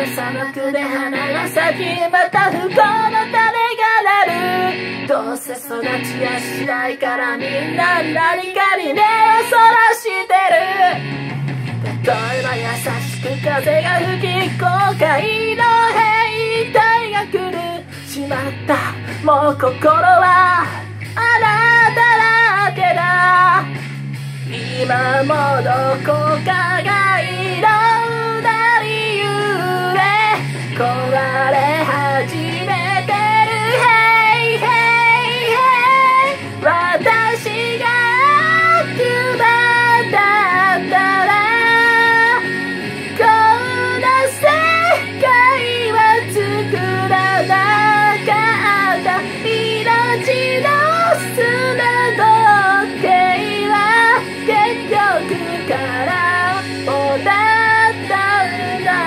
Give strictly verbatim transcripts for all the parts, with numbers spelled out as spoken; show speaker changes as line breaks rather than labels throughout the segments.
砂漠で花が咲き、また不幸の種が鳴る。どうせ育ちやしないからみんな何かに目をそらしてる。例えば優しく風が吹き、後悔の兵隊が来る。しまった、もう心はあなただけだ。今もどこかがいろんな理由で壊れ始めてる。ヘイヘイヘイ、私が悪魔だったらこんな世界は作らなかった。命の砂時計は結局からもだったんだ。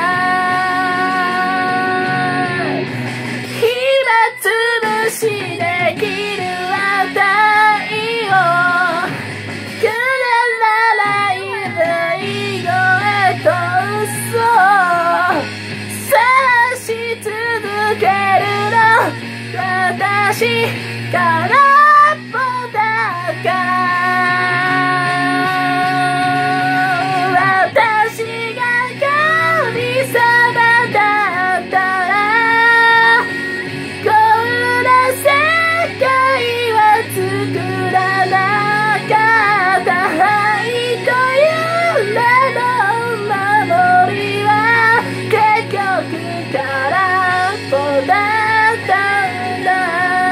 暇つぶしできるあたりをくだらない笑い声と嘘を探し続けるの。私空っぽだから。私が神様だったらこんな世界は作らなかった。愛という名の守りは結局空っぽだったんだ。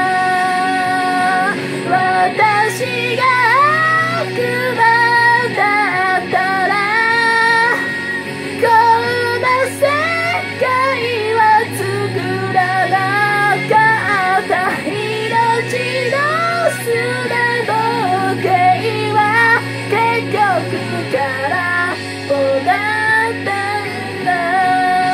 私が悪魔だったらこんな世界は作らなかった。命の砂時計は結局空っぽだったんだ。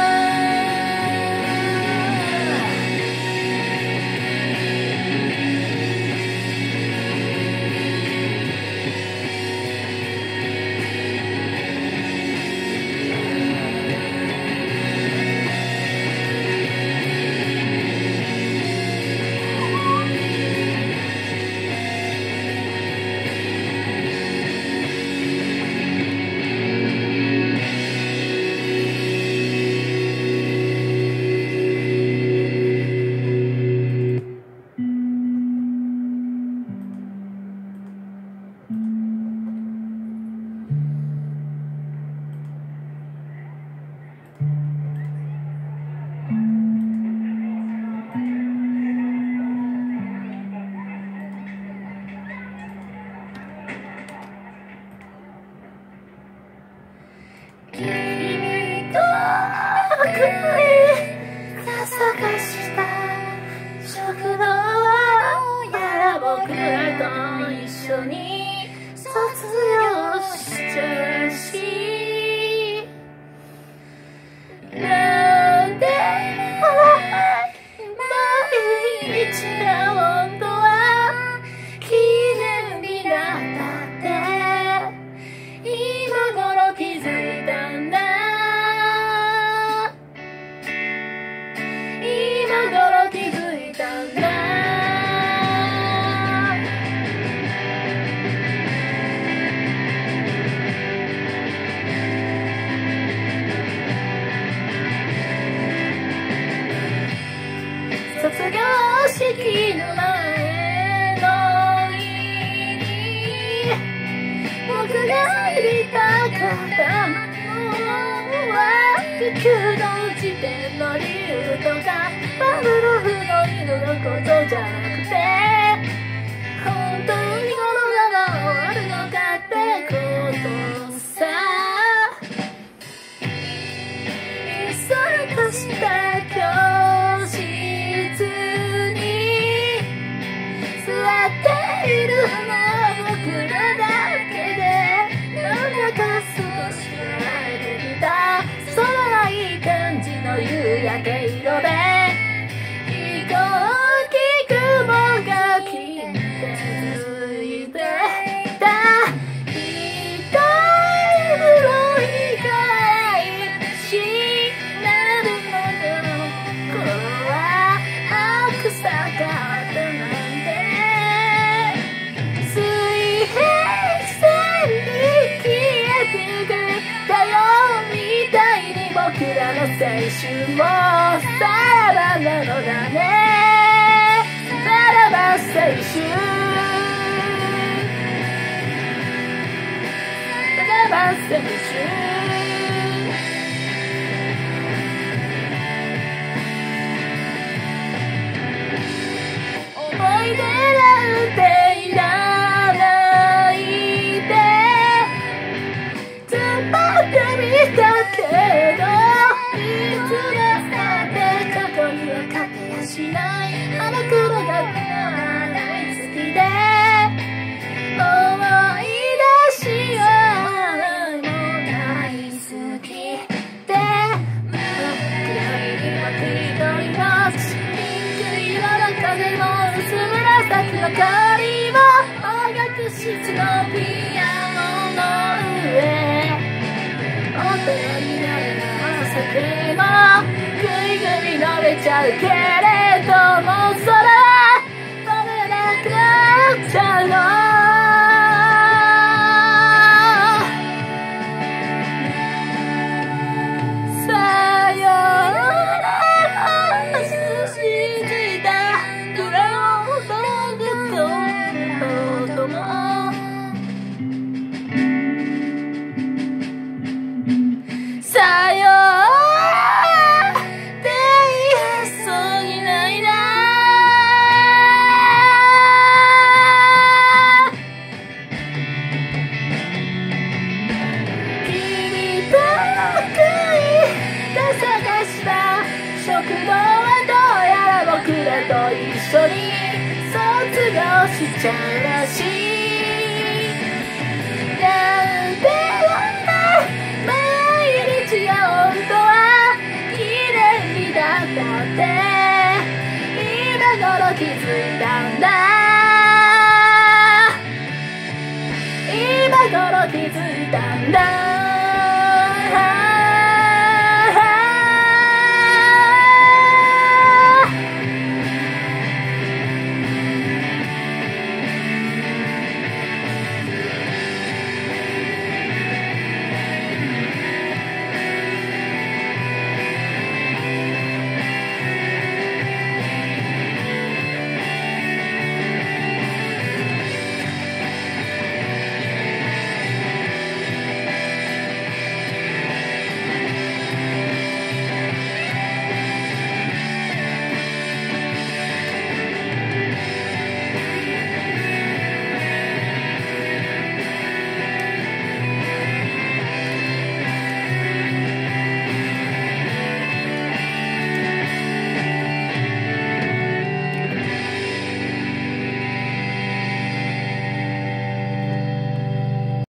君と僕に探した食堂なら僕らと一緒に卒業しちゃうし、なんで毎日が本当は記念日なんだって今頃気づいたんだ。今頃気づいたんだ。卒業式の前の日に僕が入りたかったのは地球の時点の理由とかパブロフの犬のことじゃなくて、本当にこのまま終わるのかってことさ。それとした教室に座っているのは僕らだけで、なんだか少し慣れてきたそのいい感じの夕焼け色で飛行機雲の青春もさらばなのだね。さらば青春、さらば青春。思い出なんていらないで突っ張ってみたけど、いつだって過去には勝てやしない。あの頃だったら大好きで思い出しはもう大好きで、真っ暗には緑のピンク色の風も薄紫の光も音楽室のピアノの上、大人になるな酒もぐいぐい飲めちゃうけれども、それは飲めなくなっちゃうの。さよならを信じたグラウンドの音もさよって言いそうにないな。君と食いで探した食堂はどうやら僕らと一緒に卒業しちゃうらしい。なんてなんだ毎日が本当は記念日だったって今頃気づいたんだ。今頃気づいたんだ。